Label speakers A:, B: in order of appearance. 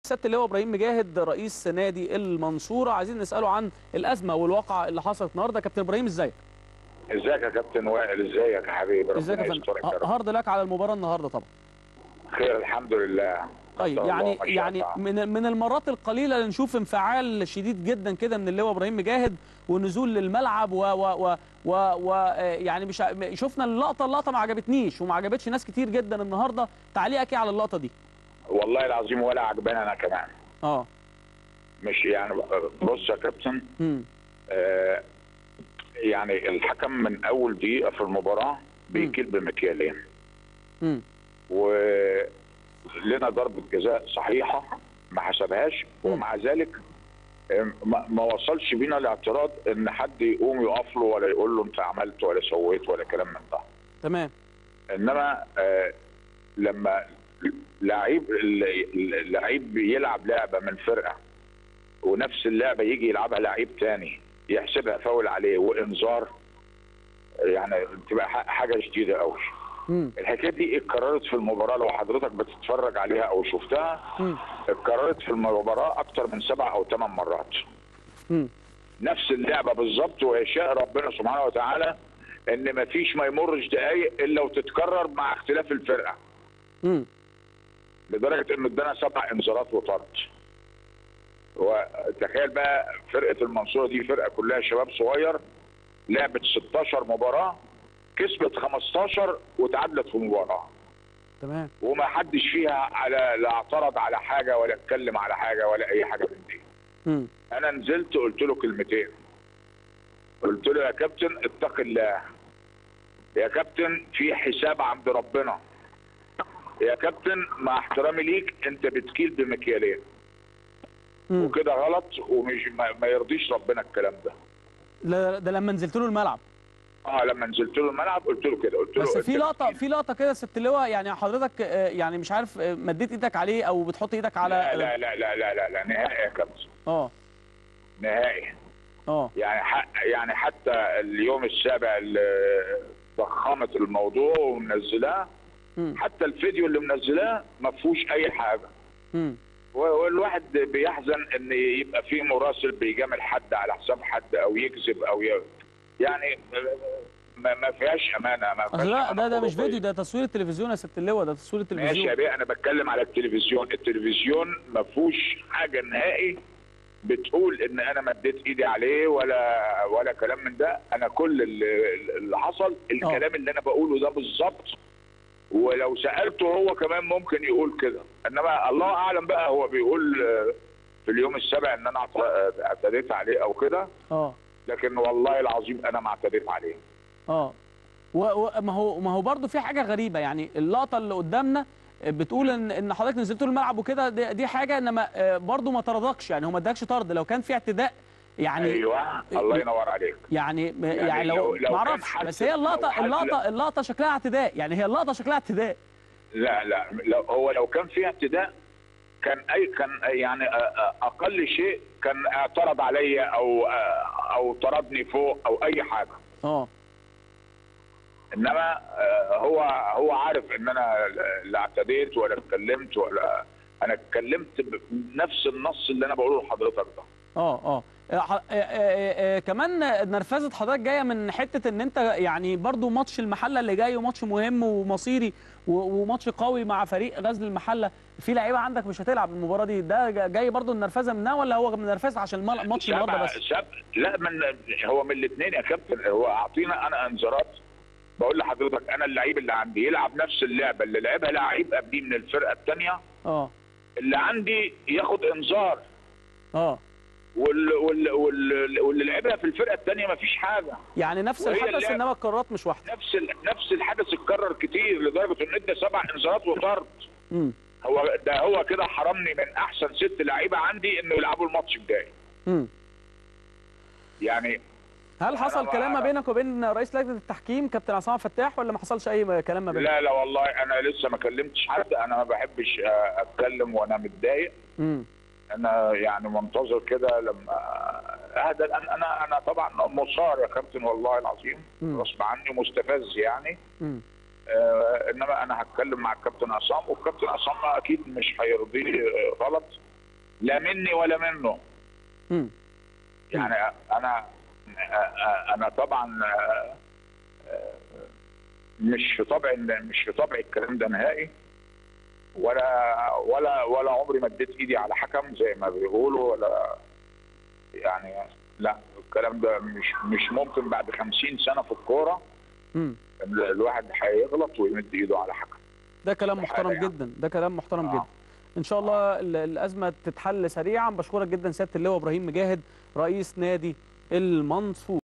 A: سياده اللواء ابراهيم مجاهد رئيس نادي المنصوره، عايزين نساله عن الازمه والواقعه اللي حصلت النهارده. كابتن ابراهيم ازيك؟
B: ازيك يا كابتن وائل؟ ازيك يا حبيبي؟
A: ازيك يا فندم؟ هارد لك على المباراه النهارده طبعا.
B: خير الحمد لله.
A: طيب يعني من المرات القليله اللي نشوف انفعال شديد جدا كده من اللواء ابراهيم مجاهد ونزول للملعب و يعني مش شفنا اللقطه ما عجبتنيش وما عجبتش ناس كتير جدا النهارده. تعليقك ايه على اللقطه دي؟
B: والله العظيم ولا عجباني انا كمان. مش يعني بص يا كابتن، يعني الحكم من اول دقيقه في المباراه بيكيل بمكيالين. ولنا ضربه جزاء صحيحه ما حسبهاش، ومع ذلك ما وصلش بينا الاعتراض ان حد يقوم يقف له ولا يقول له انت عملت ولا سويت ولا كلام من ده.
A: تمام.
B: انما لما لعيب يلعب لعبه من فرقه ونفس اللعبه يجي يلعبها لعيب تاني يحسبها فاول عليه وانذار، يعني تبقى حاجه شديده قوي. الحكايه دي اتكررت في المباراه، لو حضرتك بتتفرج عليها او شفتها اتكررت في المباراه اكتر من 7 أو 8 مرات. نفس اللعبه بالظبط، ويشاء ربنا سبحانه وتعالى ان مفيش ما يمرش دقايق الا وتتكرر مع اختلاف الفرقه. لدرجه انه ادانا 7 انذارات وطرد. وتخيل بقى فرقه المنصوره دي فرقه كلها شباب صغير، لعبت 16 مباراه، كسبت 15 وتعادلت في مباراه.
A: تمام.
B: وما حدش فيها لا اعترض على حاجه ولا اتكلم على حاجه ولا اي حاجه من دي. انا نزلت قلت له كلمتين، قلت له يا كابتن اتق الله، يا كابتن في حساب عند ربنا، يا كابتن مع احترامي ليك انت بتكيل بمكيالين وكده غلط، ومش ما يرضيش ربنا الكلام ده.
A: ده لما نزلت له الملعب.
B: لما نزلت له الملعب قلت له كده، قلت له
A: بس في لقطه كده سياده اللواء، يعني حضرتك يعني مش عارف مديت ايدك عليه او بتحط ايدك على
B: لا لا لا لا لا لا, لا نهائي يا كابتن. نهائي. يعني حتى اليوم السابع اللي ضخمت الموضوع ومنزلاه، حتى الفيديو اللي منزلاه ما فيهوش اي حاجه. والواحد بيحزن ان يبقى في مراسل بيجامل حد على حساب حد او يكذب او يعني ما فيهاش امانه. ما فيهاش
A: ده مش فيديو، ده تصوير التلفزيون يا سياده اللواء، ده تصوير التلفزيون.
B: ماشي يا بيه، انا بتكلم على التلفزيون. التلفزيون ما فيهوش حاجه نهائي بتقول ان انا مديت ايدي عليه ولا كلام من ده. انا كل اللي حصل الكلام اللي انا بقوله ده بالظبط، ولو سالته هو كمان ممكن يقول كده. انما الله اعلم بقى هو بيقول في اليوم السابع ان انا اعتديت عليه او كده. لكن والله العظيم انا ما اعتديت عليه.
A: وما هو برضه في حاجه غريبه، يعني اللقطه اللي قدامنا بتقول ان حضرتك نزلت له الملعب وكده، دي حاجه، انما برضه ما طردكش، يعني هو ما اداكش طرد. لو كان في اعتداء يعني
B: ايوه الله ينور عليك.
A: يعني لو ما اعرفش، بس هي اللقطه شكلها اعتداء، يعني هي اللقطه شكلها اعتداء.
B: لا لو كان في اعتداء كان يعني اقل شيء كان اعترض عليا او طردني فوق او اي حاجه. انما هو عارف ان انا لا اعتديت ولا اتكلمت، ولا انا اتكلمت بنفس النص اللي انا بقوله لحضرتك ده.
A: كمان نرفزه حضرتك جايه من حته ان انت يعني برضو ماتش المحله اللي جاي وماتش مهم ومصيري وماتش قوي مع فريق غزل المحله، في لعيبه عندك مش هتلعب المباراه دي، ده جاي برضو النرفزه منها ولا هو منرفز عشان ماتش النهارده بس؟
B: لا هو من الاثنين يا كابتن. هو اعطينا انا انذارات. بقول لحضرتك انا اللعيب اللي عندي يلعب نفس اللعبه اللي لعبها لعيب قبليه من الفرقه الثانيه، اللي عندي ياخد انذار. واللي لعبها في الفرقه الثانيه ما فيش حاجه،
A: يعني نفس الحدث انما القرارات مش واحده.
B: نفس الحدث اتكرر كتير لدرجه انه ادى 7 انذارات وطرد. هو كده حرمني من احسن 6 لعيبه عندي انه يلعبوا الماتش الجاي. يعني
A: هل حصل كلام ما بينك وبين رئيس لجنه التحكيم كابتن عصام فتاح ولا ما حصلش اي كلام ما بينك؟
B: لا والله انا لسه ما كلمتش حد. انا ما بحبش اتكلم وانا متضايق. انا يعني منتظر كده لما اهدى. انا طبعا مصار يا كابتن والله العظيم غصب عني مستفز يعني. انما انا هتكلم مع الكابتن عصام، والكابتن عصام اكيد مش هيرضيه غلط لا مني ولا منه. يعني انا طبعا مش في طبعي الكلام ده نهائي، ولا عمري ما اديت ايدي على حكم زي ما بيقولوا، ولا يعني لا، الكلام ده مش ممكن بعد 50 سنه في الكوره الواحد هيغلط ويمد ايده على حكم.
A: ده كلام محترم جدا، ده كلام محترم جدا. ان شاء الله الازمه تتحل سريعا. بشكرك جدا سياده اللواء ابراهيم مجاهد رئيس نادي المنصورة.